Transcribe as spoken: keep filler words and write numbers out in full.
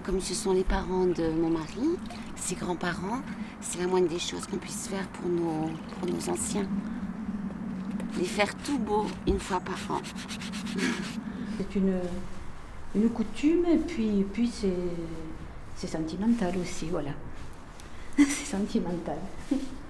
Comme ce sont les parents de mon mari, ses grands-parents, c'est la moindre des choses qu'on puisse faire pour nos, pour nos anciens. Les faire tout beau une fois par an. C'est une, une coutume et puis, puis c'est, c'est sentimental aussi, voilà. C'est sentimental.